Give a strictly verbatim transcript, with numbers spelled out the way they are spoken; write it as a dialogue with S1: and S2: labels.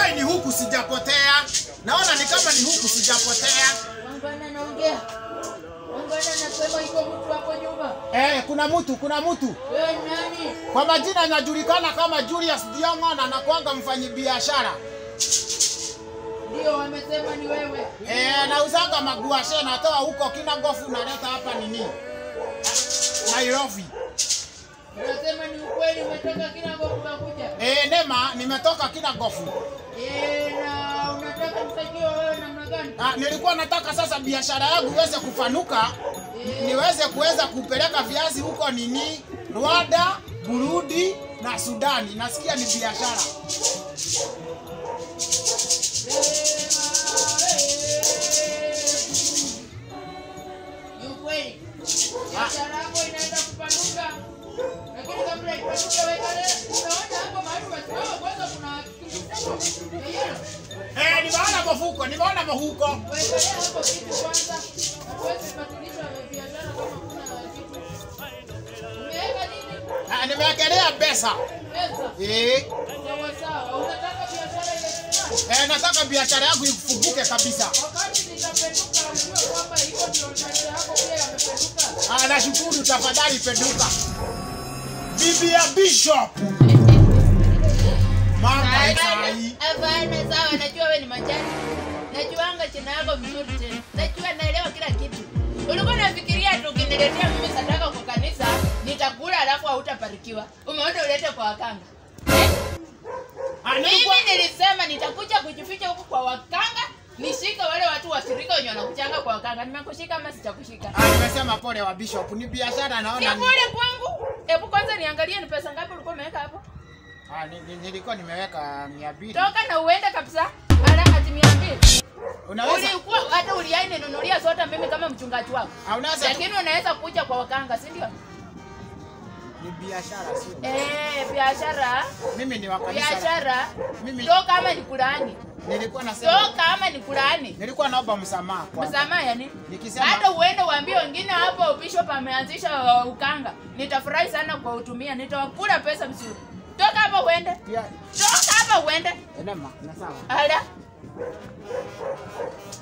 S1: Natumai ni huku sijapotea. Naona ni kama ni huku sijapotea.
S2: Wangwana naongea. Wangwana nasema iko mtu hapo nyuma.
S1: Eh, kuna mtu, kuna mtu.
S2: Wewe nani?
S1: Kwa majina anajulikana kama Julius Diongo na anakuanga mfanyabiashara.
S2: Ndio wamesema ni wewe.
S1: Eh, nauzanga maguashe natoa huko Kinagofu naleta hapa nini? Nairobi.
S2: Unasema ni ukweli umetoka Kinagofu kuja?
S1: Eh, Nema nimetoka Kinagofu.
S2: Eh, na unataka msaidiwe wewe namna gani?
S1: Ah, nilikuwa nataka sasa biashara yangu iweze kufanuka. E, niweze kuweza kupeleka viazi huko nini? Rwanda, Burundi na Sudani. Nasikia ni biashara.
S2: Ni ukweli. Biashara yako inaenda kupanuka. Lakini kabla ipanuke wekale, unaona hapo mahali umesimama kwanza kuna kitu.
S1: Eh, nimeona mafuko, nimeona mahuko.
S2: Wekale hapo kitu kwanza. Huwezi badilisha biashara kama kuna kitu. Umeweka nini?
S1: Ah, nimewekelea pesa.
S2: Pesa.
S1: Eh.
S2: Sawa sawa. Unataka biashara ile?
S1: Eh, nataka biashara yangu ifunguke kabisa.
S2: Wakati nitapenduka unajua kwamba iko ndio biashara yako pia yamependuka.
S1: Ah, nashukuru tafadhali penduka. Bibi ya Bishop. Mama sai.
S2: Hapana sawa, najua wewe ni majani. Najuanga jina yako vizuri tena. Najua naelewa kila kitu. Ulikuwa unafikiria tu ukiniletea mimi sadaka kwa kanisa, nitakula alafu hautaparikiwa. Umeona ulete kwa wakanga. Mimi nilisema nitakuja kujificha huku kwa wakanga, nishike wale watu washirika wenye wanakuchanga kwa wakanga. Nimekushika ama sijakushika?
S1: Ah, nimesema pole wa Bishop. Ni biashara naona.
S2: Ni pole kwangu. Hebu kwanza niangalie ni pesa ngapi ulikuwa umeweka hapo.
S1: Ah, nilikuwa nimeweka mia mbili.
S2: Toka na uende kabisa. Ala ati mia mbili.
S1: Unaweza
S2: ulikuwa hata uliaini nunulia soda mimi kama mchungaji wako.
S1: Unaweza
S2: lakini unaweza kuja kwa wakanga, si ndio?
S1: Ni biashara sio?
S2: Eh, biashara.
S1: Mimi ni wakanisa.
S2: Biashara.
S1: Mimi
S2: toka kama ni kulaani.
S1: Nilikuwa nasema
S2: toka kama ni kulaani.
S1: Nilikuwa naomba msamaha kwa.
S2: Msamaha ya nini?
S1: Nikisema
S2: hata uende uambie wengine hapo bishop ameanzisha uh, ukanga. Nitafurahi sana kwa utumia. Nitawakula pesa mzuri. Toka hapa uende.
S1: Yeah.
S2: Toka hapa uende.
S1: Edema, na sawa.
S2: Ala.